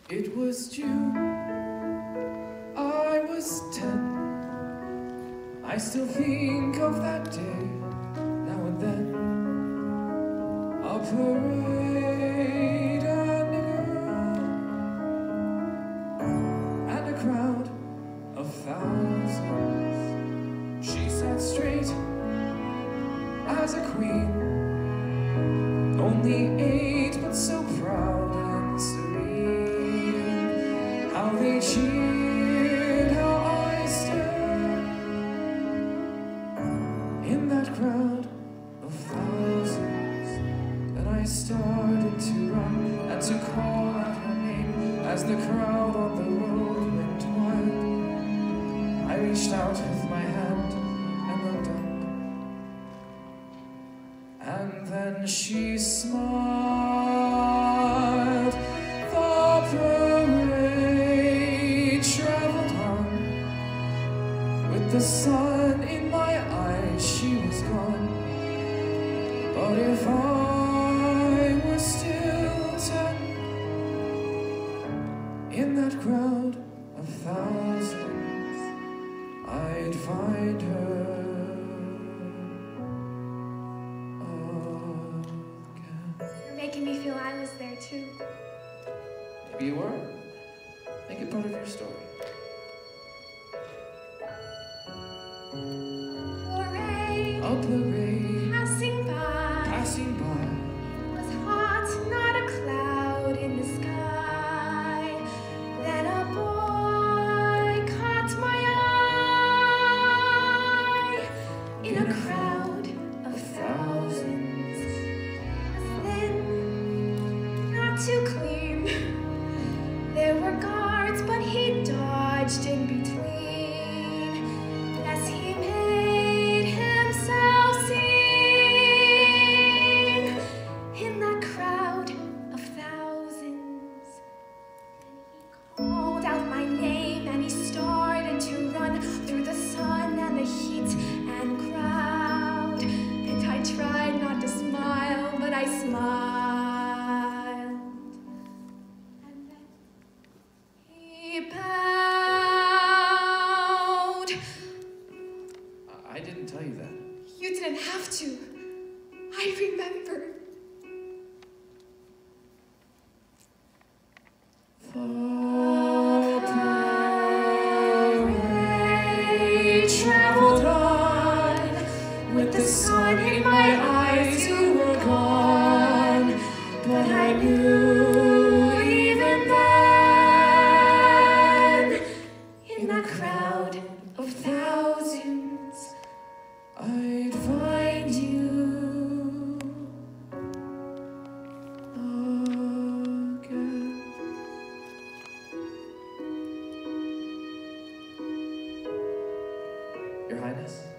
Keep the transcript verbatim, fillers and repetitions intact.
It was June, I was ten. I still think of that day, now and then. A parade and a girl, and a crowd of thousands. She sat straight as a queen, only eight but so proud and serene. How they cheered, how I stared in that crowd of thousands. Then I started to run and to call out her name as the crowd on the road went wild. I reached out with my hand and looked up, and then she smiled. The parade traveled on, with the sun in my eyes. She was gone. But if I were still ten, in that crowd of thousands, I'd find her. You're making me feel I was there too. Maybe you were. Make it part of your story. Parade, A parade passing by, passing by. It was hot, not a cloud in the sky. Then a boy caught my eye in a crowd of thousands. Thin, not too clean. There were guards, but he dodged in between as he made himself seen in that crowd of thousands. Then he called out my name and he started to run through the sun and the heat and crowd. And I tried not to smile, but I smiled. And then he bowed. I didn't tell you that. You didn't have to. I remember. The parade traveled on, with the sun in my eyes. You were gone, but I knew even then, In that crowd of thousands, I'd find you again. Your Highness?